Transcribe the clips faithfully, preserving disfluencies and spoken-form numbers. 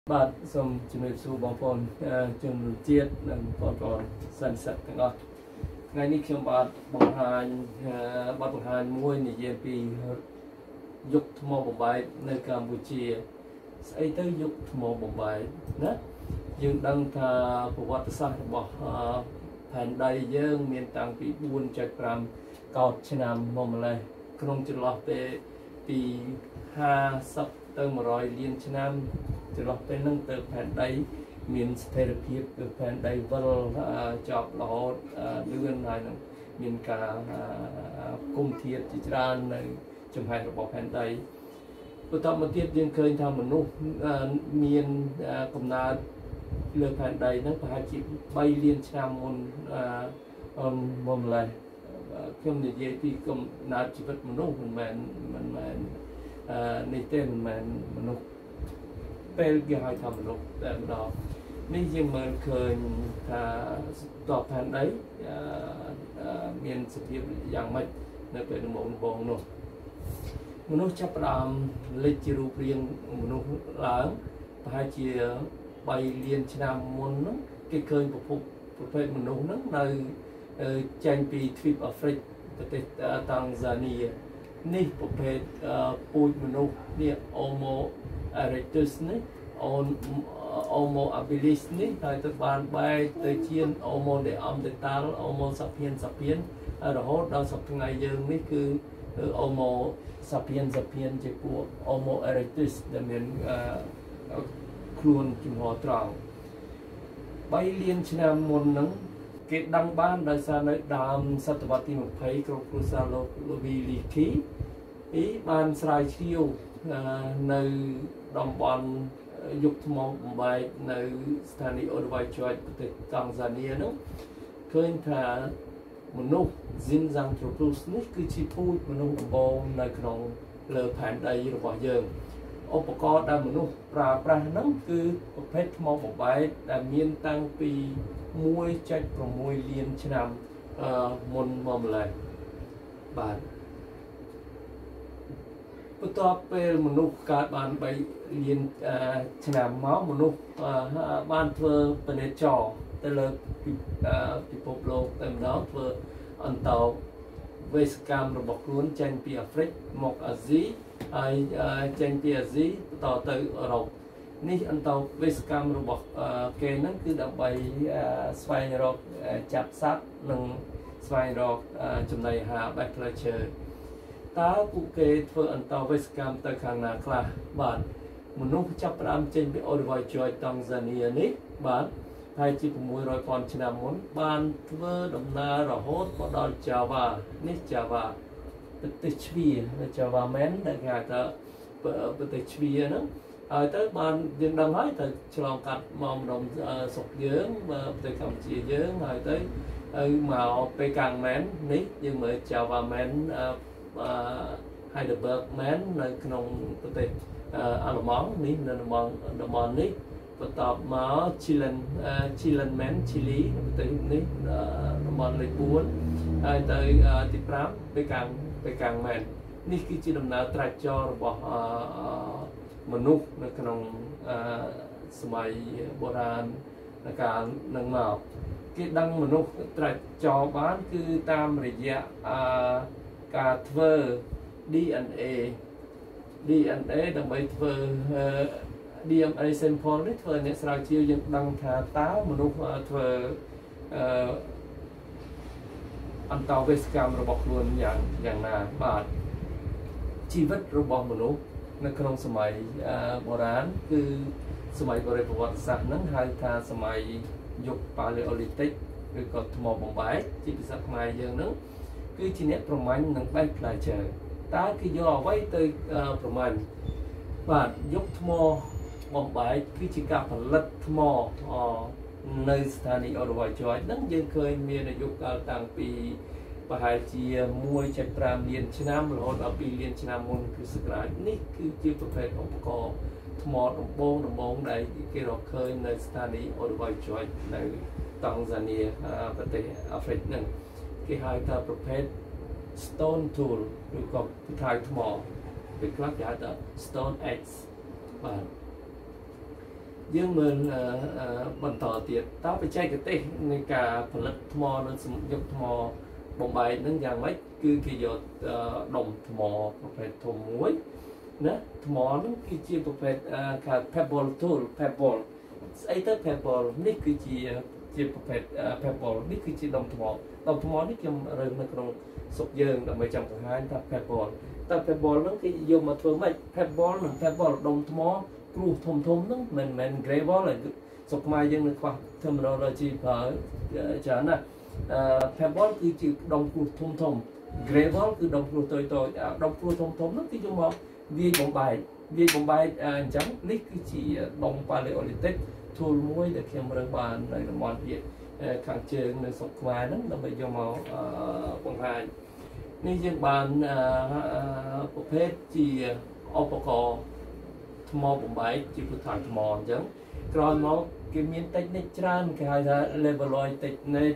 បាទសូមជំរាបសួរបងប្អូនជនជាតិនិងបងប្អូនសន្តិសិទ្ធទាំងអស់ថ្ងៃនេះខ្ញុំបាទបង្ហាញបទបង្ហាញមួយនិយាយពីយុគថ្មបំបែកនៅកម្ពុជាស្អីទៅយុគថ្មបំបែកណាយើងដឹងថាប្រវត្តិសាស្ត្ររបស់ផែនដីយើងមានតាំងពី បួនចុចប្រាំ កោដឆ្នាំមកម្លេះក្នុងចន្លោះពេលពី ห้าสิบ ទៅ một trăm លានឆ្នាំចន្លោះពេលហ្នឹងទៅផែនដីមានស្ថិរភាពគឺផែនដីវិលចប់រហូតលឿនហើយនឹងមានការគុំធាតុជាច្រើននៅចំហែរបស់ផែនដីបន្តមកទៀតយើងឃើញថាមនុស្សមានកំណើតលើផែនដីហ្នឹងប្រហែលជា ba លានឆ្នាំមុនមុនម្លេះខ្ញុំនិយាយពីកំណើតជីវិតមនុស្សមិនមែនមិនមែននេះទេមិនមែនមនុស្សពេលគេហៅថាមនុស្សតែម្ដងនេះយើងមើលឃើញថាតបផែនដីមានសភាពយ៉ាងម៉េចនៅពេលដំបូងដំបូងនោះមនុស្សចាប់ផ្ដើមលេចជារូបរាងមនុស្សឡើងប្រហែលជា ba លានឆ្នាំមុនហ្នឹងគេឃើញប្រភពប្រភេទមនុស្សហ្នឹងនៅចេញពីទ្វីបអាហ្វ្រិកប្រទេសតាំងហ្សានីនេះប្រភេទពូជមនុស្សនេះ Homo erectus នេះ Homo habilis នេះហើយទៅបានបែកទៅជា Homo neanderthal Homo sapiens sapiens រហូតដល់សប្តាហ៍ថ្ងៃយើងនេះគឺ Homo sapiens sapiens ជាពួក Homo erectus ដែលមានខ្លួនជំហរត្រង់ ba លានឆ្នាំមុនហ្នឹងគេដឹងបានដោយសារនៅដើមសតវត្សទី ยี่สิบ ក្នុងគ្រួសារលោក Loviliki អ៊ីបានស្រាវជ្រាវនៅតំបន់យុគថ្មបំបែកនៅស្ថានីយ៍ Olduvai-George ប្រទេសតាំងហ្សានីនោះឃើញថាមនុស្ស Zinjanthropus នេះគឺជាពូជមនុស្សដំបូងនៅក្នុងលើផែនដីរបស់យើងឧបករណ៍ដែលមនុស្សប្រើប្រាស់ហ្នឹងគឺប្រភេទថ្មបំបែកដែលមានតាំងពី một phẩy sáu លានឆ្នាំមុនមកម្លេះបាទបន្ទាប់ពេលមនុស្សកើតបាន ba លានឆ្នាំមកមនុស្សបានធ្វើពាណិជ្ជករទៅលើពិភពលោកតែម្ដងធ្វើអន្តរវេសកម្មរបស់ខ្លួនចេញពីអាហ្វ្រិកមកអាស៊ីហើយចេញពីអាស៊ីបន្តទៅអឺរ៉ុបនេះអន្តរវេសកម្មរបស់គេហ្នឹងគឺដើម្បីស្វែងរកចាប់សត្វនិងស្វែងរកចំណីអាហារបែបផ្លែឈើតើពួកគេធ្វើអន្តរវេសកម្មទៅខាងណាខ្លះបាទមនុស្សចាប់ផ្ដើមចេញពី Olduvai-George តាំងហ្សានីនេះបាទហើយជា sáu trăm ពាន់ឆ្នាំមុនបានធ្វើដំណើររហូតមកដល់ Java នេះ Java ប្រទេសជ្វា Java man ដែលគេហៅថាប្រទេសជ្វាហ្នឹងហើយទៅបានយើងដឹងហើយទៅឆ្លងកាត់មកម្ដុំស្រុកយើងប្រទេសកម្ពុជាយើងហើយទៅហើយមកពេលកាំងមែននេះយើងមើល Java man Heidelberg man នៅក្នុងប្រទេសអាល្លឺម៉ង់នេះនៅតំបន់តំបន់នេះបន្ទាប់មក Chilean Chilean man Chile ប្រទេសនេះតំបន់លេខ bốn ហើយទៅទី five ពេលកាំងពេលកាំងមែននេះគឺជាដំណើរត្រាច់ចររបស់មនុស្សនៅក្នុងសម័យបុរាណកាលនឹងមកគេដឹងមនុស្សត្រាច់ចរបានគឺតាមរយៈការធ្វើ D N A D N A ដើម្បីធ្វើ D N A sample នេះធ្វើអ្នកស្រាវជ្រាវយើងដឹងថាតើមនុស្សធ្វើអន្តរវេសកម្មរបស់ខ្លួនយ៉ាងយ៉ាងណាបាទជីវិតរបស់មនុស្សនៅក្នុងសម័យបុរាណគឺសម័យបរិប្រវត្តិសាស្ត្រហ្នឹងហៅថាសម័យយុគ Paleolithic ឬក៏ថ្មបំបែកជាភាសាខ្មែរយើងហ្នឹងគឺជាអ្នកប្រមាញ់និងបេះផ្លែឈើតើគេយកអ្វីទៅប្រមាញ់បាទយុគថ្មបំបែកគឺជាការផលិតថ្មនៅស្ថានីយ៍ Olduvai-George ហ្នឹងយើងឃើញមានអាយុកាលតាំងពីប្រហែលជា một phẩy năm លានឆ្នាំរហូតដល់ two លានឆ្នាំមុនគ្រិស្តសករាជនេះគឺជាប្រភេទឧបករណ៍ថ្មដំបងដំបងដែលគេរកឃើញនៅស្ថានីយ៍ Olduvai-George នៅតាំងហ្សានីប្រទេសអាហ្វ្រិកហ្នឹងគេហៅថាប្រភេទ stone tool ឬក៏ពូថៅថ្មពេលខ្លះគេហៅថា stone axe បាទ ន dương mình bận tỏ tiệt tao phải chạy cái tê nên cả phần lật mò nó sử dụng mò bóng bay nó dạng mấy cứ kỳ dột đồng mò phải thùng muối nữa mò nó cứ chia phải cả pebble tool pebble ấy tới pebble ní cứ chia chia phải pebble ní cứ chia đồng mò đồng mò ní trong rừng nó còn sụp dương là mấy trăm hai ta pebble ta pebble nó cái dùng mà thường mấy pebble là pebble đồng mò cù thùng thùng nó mình mình gravel là sọc mai dân được khoa terminology ở chả nè pebble cứ chỉ đồng cù thùng thùng gravel cứ đồng cù tôi tôi đồng cù thùng thùng nó cái chung mà vi bóng bài vi bóng bài trắng lít cứ chỉ đồng paleolithic thua muối để khi mà đang bàn này là món việt kháng trườngในสกมานั้นเราไปยอมเอาบางhaiนี่ยังบานประเภทจีอุปกรณ์ทมอบใบจีพุทธานทมอจังกรอนnó cái miếng tách nét tràn cái hai là level loy tách nét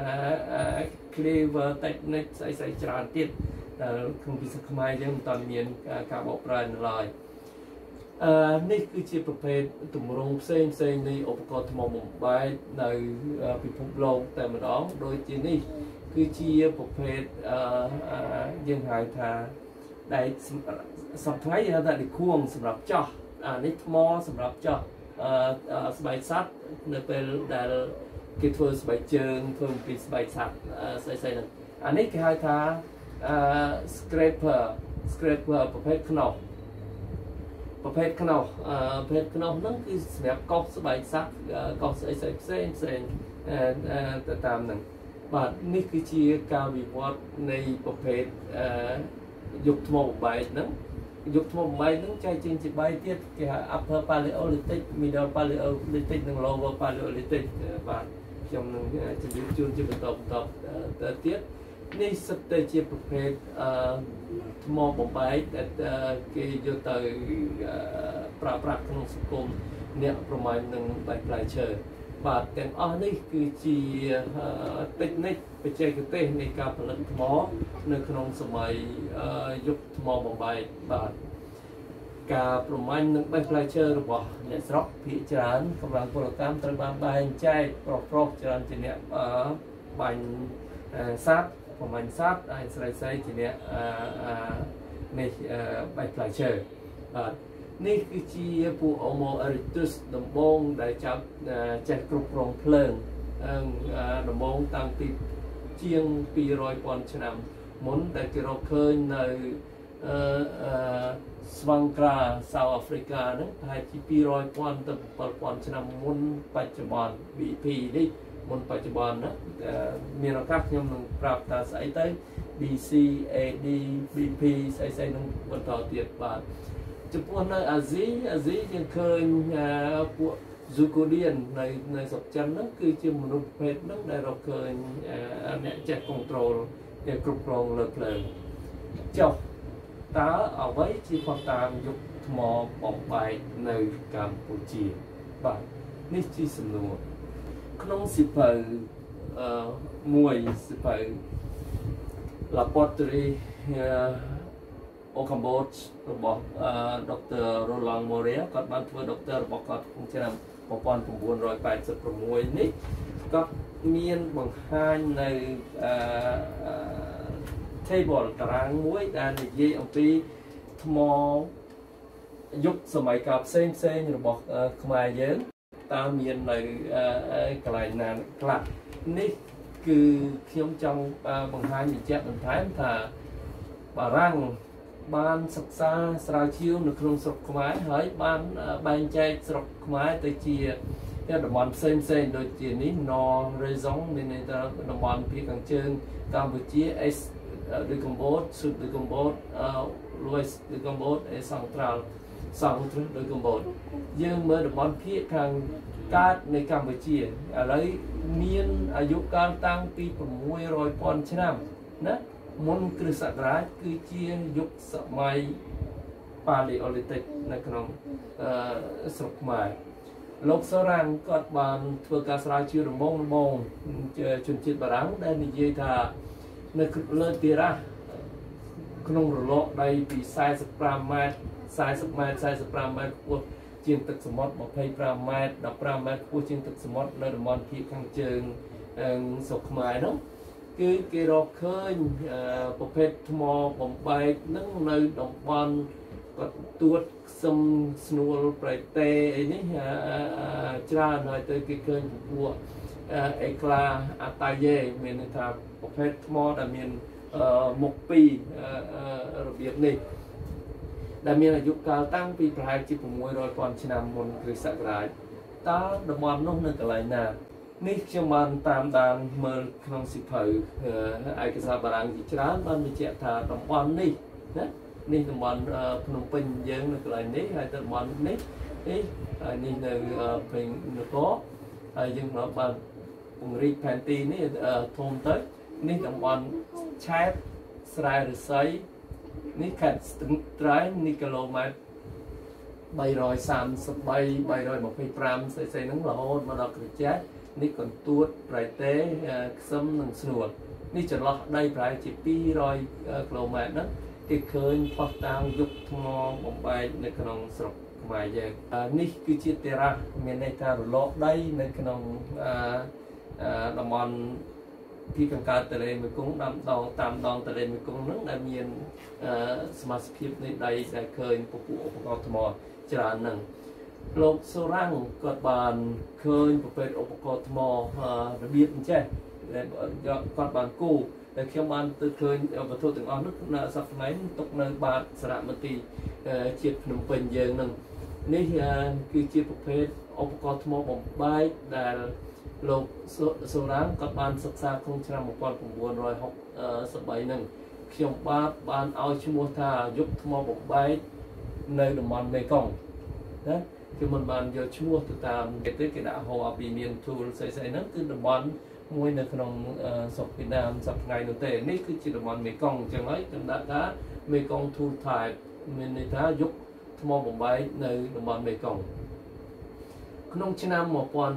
clever tách nét sai sai tràn tiết không biết sao mai chứ toàn miếng cả bộ pràn lạiนี่คือจีประเภทตุ่มรงเส้นเส้นในอุปกรณ์ทมมุมใบในพิภพโลกแต่มันอ๋อโดยจีนี่คือจีประเภทยังหายทาได้สับท้ายยังได้ควงสำหรับเจาะนี่ทมอสำหรับเจาะสบายซัดในเป็นได้กิจวัตรสบายเจิงเพิ่มเป็นสบายซัดใส่ใส่นั่นอันนี้คือหายทาสครปเปอร์สครปเปอร์ประเภทขนมประเภทขนมประเภทขนมนั่นคือแบบกอกสบายซักกอกใส่ใส่เส้นเส้นแต่ตามนั่นบัดนี่คือชีการวิวัฒน์ในประเภทยุคทมใบนั้นยุคทมใบนั้นใจจริงจีใบเทียบกับ upper paleolithic middle paleolithic និង lower paleolithic បាទខ្ញុំនឹងជម្រាបជូនជាបន្តបន្តទៅទៀតនេះសិតតែជាប្រភេទថ្មបំបែកដែលគេយកទៅប្រើប្រាស់ក្នុងសង្គមអ្នកប្រមាញ់នឹងបែកផ្លែឈើបាទទាំងអស់នេះគឺជាតិចនិចបច្ចេកទេសនៃការផលិតថ្មនៅក្នុងសម័យយុគថ្មបំបែកបាទការប្រមាញ់នឹងបែកផ្លែឈើរបស់អ្នកស្រុកភាគច្រើនកម្លាំងពលកម្មត្រូវបានបែងចែកប្រុសប្រុសច្រើនជាអ្នកបាញ់សត្វប្រមាញ់សត្វហើយស្រីស្រីជាអ្នកនេះបែកផ្លែឈើបាទនេះគឺជាពួក Homo erectus ដំបូងដែលចាប់ចេះគ្រប់គ្រងភ្លើងដំបូងតាំងពីជាងពីរយពាន់ឆ្នាំមុនដែលគេរកឃើញនៅស្វង្ក្រាសៅអាហ្វ្រិកាហ្នឹងប្រហែលជាពីរយពាន់ទៅbảyពាន់ឆ្នាំមុនបច្ចុប្បន្ន ប៊ី พี នេះមុនបច្ចុប្បន្នណាមានឱកាសខ្ញុំនឹងប្រាប់ថាស្អីទៅ บี ซี เอ ดี บี พี ស្អីស្អីនឹងបន្តទៀតបាទចំពោះនៅអាស៊ីអាស៊ីយើងឃើញពួក Zirconian នៅនៅស្រុកចិនហ្នឹងគឺជាមនុស្សប្រភេទហ្នឹងដែលរកឃើញអ្នកចេះ control គេគ្រប់គ្រងលើភ្លើងចុះតើអ្វីជាផុសតាមយុគថ្មបំបែកនៅកម្ពុជាបាទនេះជាសំណួរក្នុងសិភៅមួយសិភៅ Laboratory of Cambodge របស់ Doctor Roland Moria គាត់បានធ្វើ Doctor របស់គាត់ក្នុងឆ្នាំmột nghìn chín trăm tám mươi sáu នេះគាត់មានបង្ហាញនៅ table តារាងមួយដែលនិយាយអំពីថ្មយុគសម័យកាលផ្សេងផ្សេងរបស់ខ្មែរយើងតើមាននៅកន្លែងណាខ្លះនេះគឺខ្ញុំចង់បង្ហាញបញ្ជាក់បន្ថែមថាបារាំងបានសិក្សាស្រាវជ្រាវនៅក្នុងស្រុកខ្មែរហើយបានបែងចែកស្រុកខ្មែរទៅជាតំបន់ផ្សេងផ្សេងដូចជានេះ Nord Raison មានន័យថាតំបន់ភាគខាងជើងកម្ពុជា Est de Cambodge Sud de Cambodge L'Ouest de Cambodge et Central Centre de Cambodge យើងមើលតំបន់ភាគខាងកើតនៃកម្ពុជាឥឡូវមានអាយុកាលតាំងពីsáu trămពាន់ឆ្នាំណាមុនគ្រិស្តសករាជគឺជាយុគសម័យ Paleolithic នៅក្នុងស្រុកខ្មែរលោកសូរ៉ាំងគាត់បានធ្វើការស្រាវជ្រាវដំបូងដំបូងជនជាតិបារាំងដែលនិយាយថានៅលើទីរ៉ាក្នុងរលកដីពីสี่สิบห้าម៉ែត្រสี่สิบម៉ែត្រสี่สิบห้าម៉ែត្រខ្ពស់ជាងទឹកសមុទ្រยี่สิบห้าម៉ែត្រสิบห้าម៉ែត្រខ្ពស់ជាងទឹកសមុទ្រនៅតំបន់ភាគខាងជើងស្រុកខ្មែរនោះគឺគេរកឃើញប្រភេទថ្មបំបែកនឹងនៅតំបន់គាត់ទួតខ្សឹមស្នួលប្រៃតេអីនេះច្រើនហើយទៅគេឃើញពួកអេក្លាអាតាយេមានន័យថាប្រភេទថ្មដែលមានមុខពីររបៀបនេះដែលមានអាយុកាលតាំងពីប្រហែលជាหกร้อยពាន់ឆ្នាំមុនគ្រិស្តសករាជតើតំបន់នោះនៅកន្លែងណានេះខ្ញុំបានតាមដានមើលក្នុងសិភៅឯកសារបារាំងជាច្រើនបានបញ្ជាក់ថាតំបន់នេះណានេះតំបន់ភ្នំពេញយើងនៅកន្លែងនេះហើយតំបន់នេះនេះនេះនៅព្រៃនគរហើយយើងបានពង្រីកផែនទីនេះធំទៅនេះតំបន់ឆែបស្រែឫស្សីនេះខេត្តស្ទឹងត្រែងនេះគីឡូម៉ែត្រba trăm ba mươi ba 325ស្អីស្អីហ្នឹងរហូតមកដល់ក្រចេះនេះកន្ទួតប្រៃតេខ្សឹមនិងស្នួលនេះចន្លោះដីប្រហែលជាtwo hundredគីឡូម៉ែត្រហ្នឹងគេឃើញផុសតាងយុគថ្មបំបែកនៅក្នុងស្រុកខ្មែរយើងនេះគឺជាតេរ៉ាសមានន័យថារលកដីនៅក្នុងតំបន់ពីកង្កើតទន្លេមេគង្គតាមដងតាមដងទន្លេមេគង្គហ្នឹងដែលមានសមាសភាពនៃដីដែលឃើញពពួកឧបករណ៍ថ្មច្រើនហ្នឹងលោកសូរ៉ាំងគាត់បានឃើញប្រភេទឧបករណ៍ថ្មរបៀបអញ្ចេះដែលគាត់បានគូតែខ្ញុំបានទៅឃើញវត្ថុទាំងអស់នោះនៅសប្តាហ៍នេះទុកនៅបាតសារមន្ទីរជាតិភ្នំពេញយើងហ្នឹងនេះគឺជាប្រភេទឧបករណ៍ថ្មបំបែកដែលលោកសូរ៉ាំងគាត់បានសិក្សាក្នុងឆ្នាំnineteen sixty-threeហ្នឹងខ្ញុំបាទបានឲ្យឈ្មោះថាយុគថ្មបំបែកនៅតំបន់មេគង្គណាគឺមិនបានយកឈ្មោះទៅតាមគេទេគេដាក់ហៅពីមានទូលស្អីស្អីហ្នឹងគឺតំបន់មួយនៅក្នុងស្រុកវៀតណាមសប្តាហ៍នោះទេនេះគឺជាតំបន់មេគង្គអញ្ចឹងហើយខ្ញុំដាក់ថាមេគង្គ Tool Type មានន័យថាយុគថ្មបំបែកនៅតំបន់មេគង្គក្នុងឆ្នាំnineteen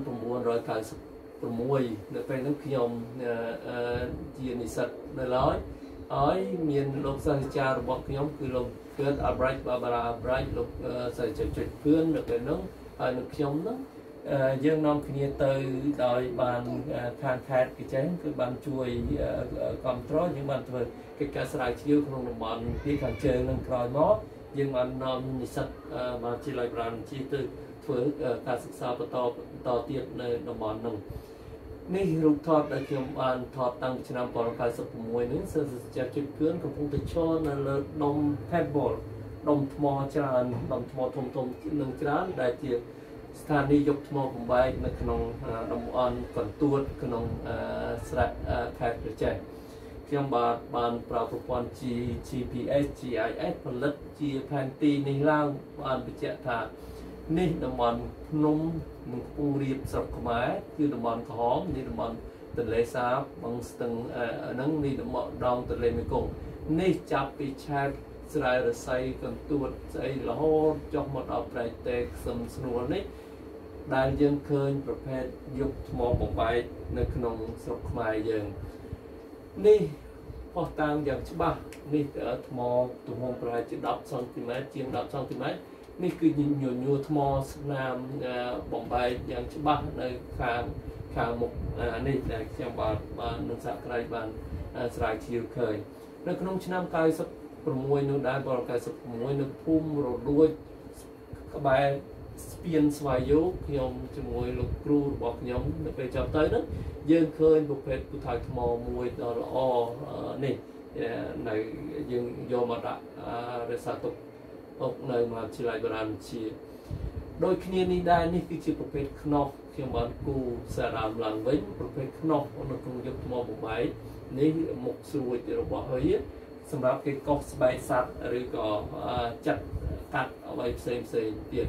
ninety-sixនៅពេលនោះខ្ញុំជានិស្សិតនៅឡើយហើយមានលោកសាស្ត្រាចារ្យរបស់ខ្ញុំគឺលោក Kurt Albrecht Barbara Albrecht លោកសាស្ត្រាចារ្យជឿននៅពេលនោះហើយនឹងខ្ញុំនោះយើងនាំគ្នាទៅដោយបានខាងខេត្តគេចេះគឺបានជួយគ្រប់គ្រងយើងបានធ្វើកិច្ចការស្រាវជ្រាវក្នុងតំបន់ពីខាងជើងនឹងក្រោយមកយើងបាននាំនិស្សិតបានជាលៃប្រាំជាទៅធ្វើការសិក្សាបន្តបន្តទៀតនៅតំបន់នោះនេះរូបថតដែលខ្ញុំបានថតតាំងពីឆ្នាំnineteen ninety-sixនេះសិស្សចាស់ជិតគឿនកំពុងតែឈរនៅលើដុំ pebble ដុំថ្មច្រើនដុំថ្មធំធំនឹងច្រើនដែលជាស្ថានីយយុគថ្មបំបែកនៅក្នុងតំបន់កន្ទួតក្នុងស្រែខេត្តព្រះចែកខ្ញុំបាទបានប្រើប្រព័ន្ធ G P S G I S ផលិតជាផែនទីនេះឡើងបានបញ្ជាក់ថានេះតំបន់ភ្នំនិងខ្ពង់រាបស្រុកខ្មែរគឺតំបន់ក្រហមនេះតំបន់ទន្លេសាបបឹងស្ទឹងហ្នឹងនេះតំបន់ដងទន្លេមេគង្គនេះចាប់ពីឆែបស្រែរស័យកន្ទួតស្អីរហូតចុះមកដល់ប្រៃតេខ្សឹមស្នួលនេះដែលយើងឃើញប្រភេទយុគថ្មបំបែកនៅក្នុងស្រុកខ្មែរយើងនេះផុសតាងយ៉ាងច្បាស់នេះថ្មទំហំប្រហែលជាtenសង់ទីម៉ែត្រជាងtenសង់ទីម៉ែត្រនេះគឺញញួរថ្មស្នាមបំបែកយ៉ាងច្បាស់នៅខាងខាងមុខនេះដែលខ្ញុំបានបាននឹងសហគ្រាសបានស្រាវជ្រាវឃើញនៅក្នុងឆ្នាំninety-sixនោះដែរnineteen ninety-sixនៅភូមិរលួចក្បែរស្ពានស្វាយយោខ្ញុំជាមួយលោកគ្រូរបស់ខ្ញុំនៅពេលចប់ទៅនោះយើងឃើញប្រភេទពូថៅថ្មមួយដ៏ល្អនេះនៅយើងយកមកដាក់រក្សាទុកអុកនៅមហាវិទ្យាល័យបរាមជាដោយគ្នានេះដែរនេះគឺជាប្រភេទខ្នោះខ្ញុំបានគូសារ៉ាមឡើងវិញប្រភេទខ្នោះនៅក្នុងយុគថ្មបំបែកនេះមុខស្រួចរបស់ហើយសម្រាប់គេកោសស្បែកសត្វឬក៏ចាត់កាត់អ្វីផ្សេងផ្សេងទៀត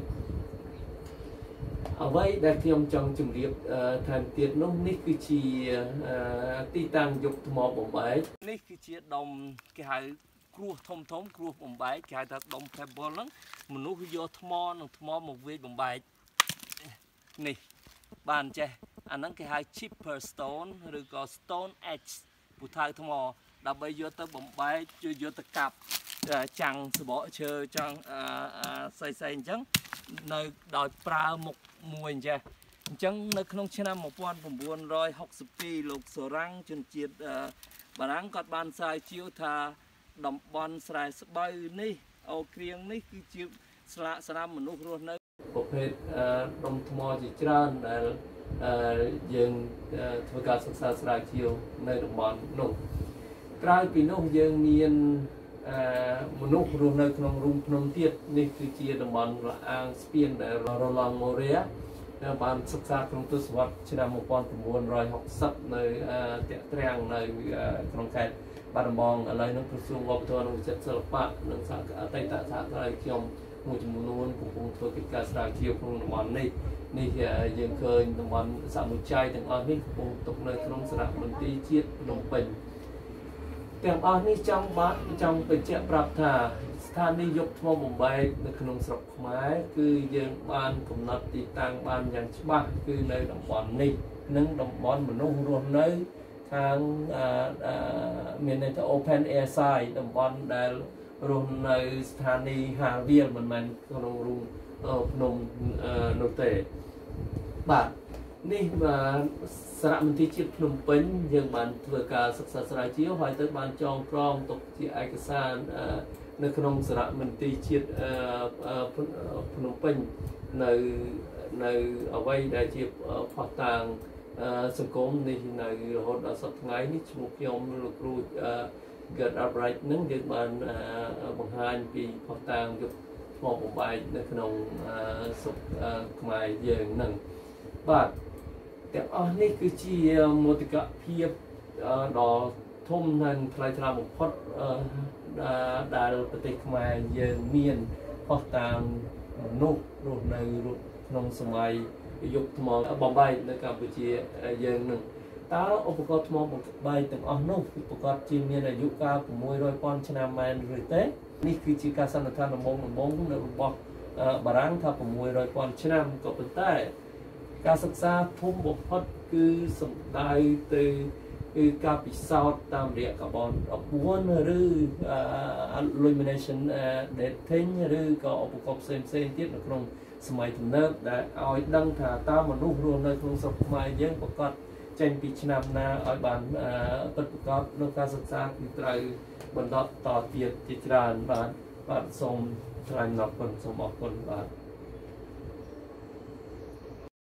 អ្វីដែលខ្ញុំចង់ជម្រាបថែមទៀតនោះនេះគឺជាទីតាំងយុគថ្មបំបែកនេះគឺជាដុំគេហៅគ្រួសធំធំគ្រួសបំបែកគេហៅថាដុំ pebble ហ្នឹងមនុស្សយកថ្មនិងថ្មមកវាយបំបែកនេះបានចេះអាហ្នឹងគេហៅ chipper stone ឬក៏ stone edge ពូថៅថ្មដើម្បីយកទៅបំបែកជួយយកទៅកាប់ chẳng sự bỏ chơi chẳng xây xây chẳng nơi đòi pra một mùi chè chẳng nơi không trên năm một quan của buôn rồi học sụp pi lục sổ răng chân chiết bà răng có ban sai chiếu thà đầm bon sai sắp bay ní ao kiêng ní cứ chiếu sạ sạ mình lúc luôn nơi bộ phết đầm thò chỉ tràn dương thôi cả sắc xa sạ chiếu nơi đầm bon nụ cái pin nụ dương miền một nụ luôn nơi trong rung trong tiết ní cứ chia đầm bon là ang spiên để Roland Moria banศึกษาក្នុងទស្សវត្សឆ្នាំmột nghìn chín trămหกสิบនៅតាក់ត្រាំងនៅក្នុងខេត្តបាត់ដំបងឥឡូវនេះក្រសួងវប្បធម៌និងវិចិត្រសិល្បៈនិងសហអតីតសហការីខ្ញុំមួយចំនួនកំពុងធ្វើកិច្ចការស្រាវជ្រាវក្នុងតំបន់នេះនេះយើងឃើញតំបន់សមុទ្រទាំងអស់នេះកំពុងតកនៅក្នុងសារមន្ទីរជាតិភ្នំពេញទាំងអស់នេះចង់បាទចង់បញ្ជាក់ប្រាប់ថាស្ថានីយយកថ្មបំបែកនៅក្នុងស្រុកខ្មែរគឺយើងបានកំណត់ទីតាំងបានយ៉ាងច្បាស់គឺនៅតំបន់នេះនិងតំបន់មនុស្សរស់នៅខាងមានន័យថា open air side តំបន់ដែលរស់នៅស្ថានីយហាលវាលមិនមែនក្នុងរូងភ្នំនោះទេបាទនេះសារមន្ទីរជាតិភ្នំពេញយើងបានធ្វើការសិក្សាស្រាវជ្រាវហើយទៅបានចងក្រងទុកជាឯកសារនៅក្នុងសារមន្ទីរជាតិភ្នំពេញនៅនៅអ្វីដែលជាផុសតាងសង្គមនេះនៅរហូតដល់សប្តាហ៍ថ្ងៃនេះឈ្មោះខ្ញុំលោកគ្រូ Get Upright នឹងយើងបានបង្ហាញពីផុសតាងយុគថ្មបំបែកនៅក្នុងសុខខ្មែរយើងនឹងបាទទាំងអស់នេះគឺជាមោទកភាពដ៏ធំនិងថ្លៃថ្លាបំផុតដែលប្រទេសខ្មែរយើងមានផុសតាងមនុស្សរស់នៅក្នុងសម័យយុគថ្មបំបែកនៅកម្ពុជាយើងនឹងតើឧបករណ៍ថ្មបំបែកទាំងអស់នោះប្រកបជាមានអាយុកាល600ពាន់ឆ្នាំមែនឬទេនេះគឺជាការសន្និដ្ឋានដំបូងដំបូងនៅរបស់បារាំងថា600ពាន់ឆ្នាំក៏ប៉ុន្តែការសិក្សាធំបំផុតគឺសំដៅទៅគឺការពិសោធន៍តាមរយៈកាបូនដប់បួនឬ illumination dating ឬក៏ឧបករណ៍ផ្សេងផ្សេងទៀតនៅក្នុងសម័យទំនើបដែលឲ្យដឹងថាតើមនុស្សរស់នៅក្នុងស្រុកខ្មែរយើងប្រកាសចេញពីឆ្នាំណាឲ្យបានពិតប្រាកដនៅការសិក្សាគឺត្រូវបន្តតទៀតជាច្រើនបាទបាទសូមថ្លែងអំណរគុណសូមអរគុណបាទ